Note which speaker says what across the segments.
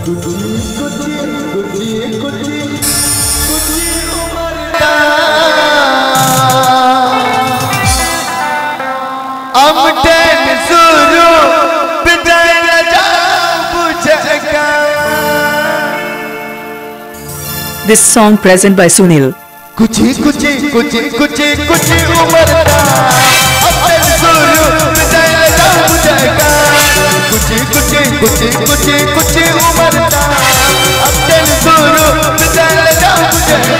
Speaker 1: This song present by Sunil.
Speaker 2: कुची कुची कुची कुची कुची उम्र का अपने सुरू बिताया जाऊं बुझेगा कुची कुची कुची कुची कुची उम्र का अपने सुरू बिताया जाऊं बुझेगा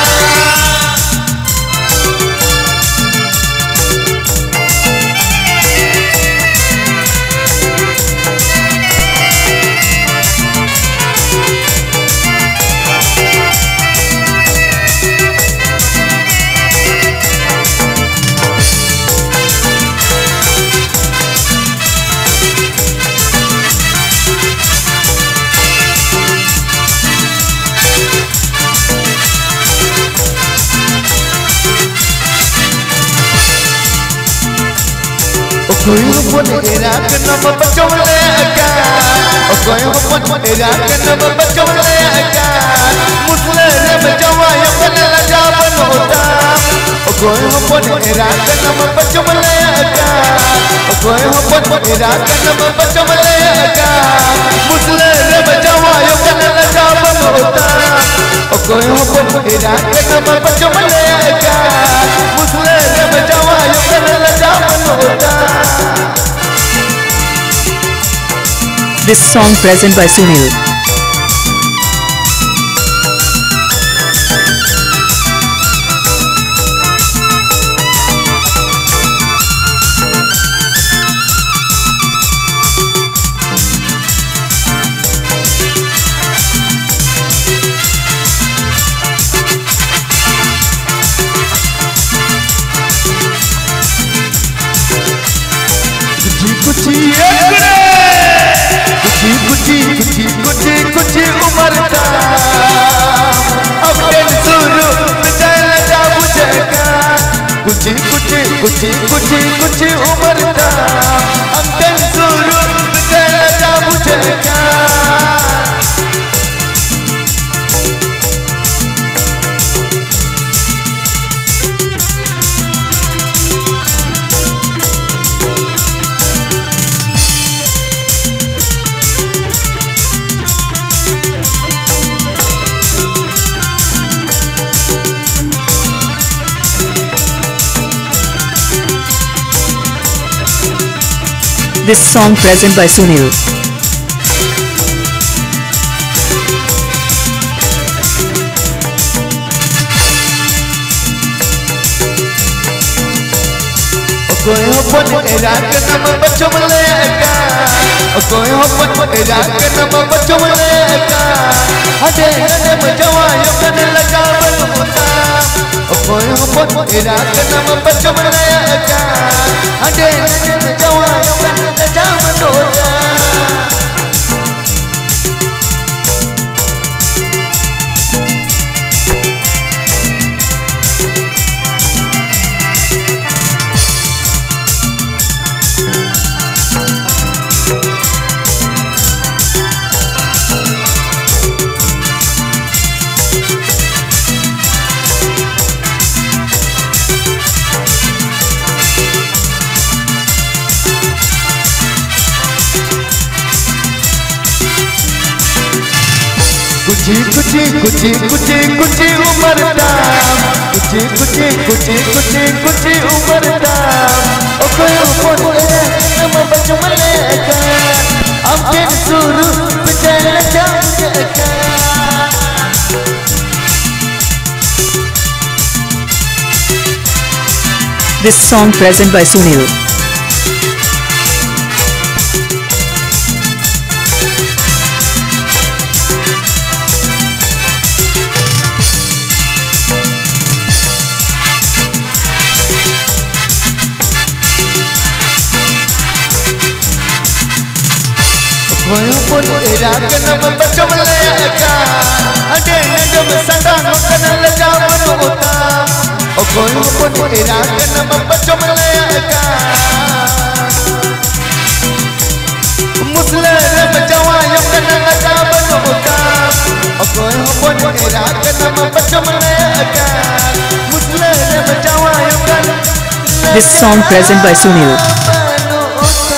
Speaker 2: कोई हुन इराक नम बचवलेगा कोई हुन इराक नम बचवलेगा मुस्लिम बचवाया बन लगा बनोता कोई हुन इराक नम बचवलेगा कोई हुन इराक नम बचवलेगा मुस्लिम बचवाया बन लगा बनोता कोई हुन इराक नम बचवलेगा मुस्लिम बचवाया बन लगा बनोता
Speaker 1: This song present by Sunil.
Speaker 2: कुची कुची कुची कुची उम्र का अपने सुरू बिताया जाऊं बुझेगा कुची कुची कुची कुची कुची उम्र का अपने सुरू बिताया जाऊं बुझेगा
Speaker 1: This song present by Sunil.
Speaker 2: कोई हुन इराक नम बचवलेगा कोई हुन इराक नम बचवलेगा हजे नम जवाया बन लगा बनोता कोई हुन इराक नम बचवलेगा हजे नम जवाया बन लगा बनोता कुची कुची कुची कुची कुची उम्र का कुची कुची कुची कुची कुची उम्र का कोई हुन नम बचवलेगा अपने सुरू बिताया जाऊं बुझेगा
Speaker 1: This song present by Sunil.
Speaker 2: कोई हुन इराक नम बचवलेगा अडे नम सदा नकन लगा बनोता कोई हुन इराक नम बचवलेगा मुस्लिम बचवाया बन लगा बनोता कोई अपन इराक नम बचमले अकाल मुस्लिम बचावा यकल
Speaker 1: This song present by Sunil.